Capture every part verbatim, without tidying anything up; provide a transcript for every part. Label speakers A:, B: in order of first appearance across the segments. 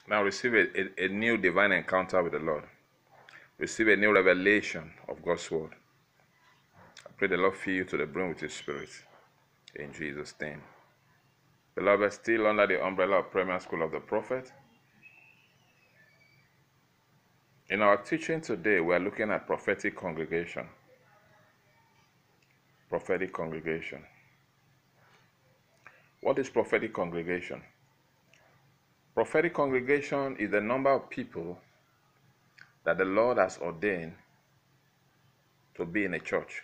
A: Now receive a, a, a new divine encounter with the Lord. Receive a new revelation of God's word. I pray the Lord fill you to the brim with his spirit. In Jesus' name. Beloved, still under the umbrella of Premier School of the Prophet. In our teaching today, we are looking at prophetic congregation. Prophetic congregation. What is prophetic congregation? Prophetic congregation is the number of people that the Lord has ordained to be in a church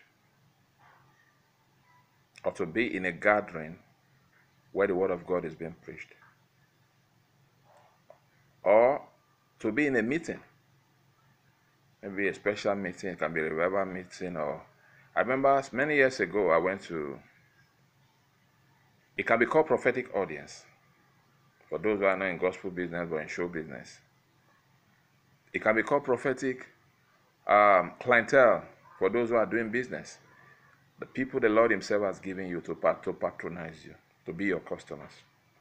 A: or to be in a gathering where the word of God is being preached, or to be in a meeting, maybe a special meeting. It can be a revival meeting. Or I remember many years ago I went to, it can be called prophetic audience for those who are not in gospel business but in show business. It can be called prophetic um, clientele for those who are doing business. The people the Lord himself has given you to, to patronize you, to be your customers.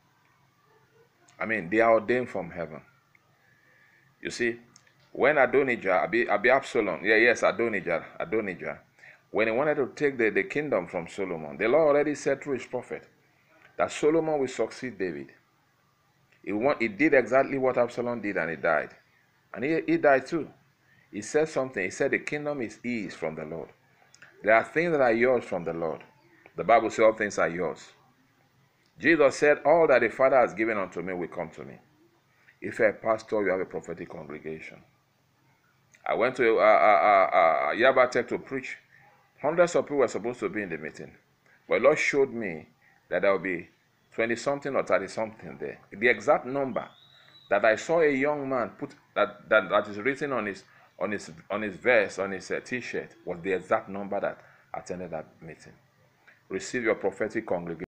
A: I mean, they are ordained from heaven. You see, when Adonijah, Abi, Abi Absalom, yeah, yes, Adonijah, Adonijah, when he wanted to take the, the kingdom from Solomon, the Lord already said through his prophet that Solomon will succeed David. He, want, he did exactly what Absalom did, and he died. And he, he died too. He said something. He said the kingdom is his from the Lord. There are things that are yours from the Lord. The Bible says all things are yours. Jesus said, all that the Father has given unto me will come to me. If you're a pastor, you have a prophetic congregation. I went to uh, uh, uh, uh, Yaba Tech to preach. Hundreds of people were supposed to be in the meeting. But the Lord showed me that there will be twenty-something or thirty-something there. The exact number that I saw a young man put, that, that, that is written on his, on his, on his vest, on his uh, t-shirt, was the exact number that attended that meeting. Receive your prophetic congregation.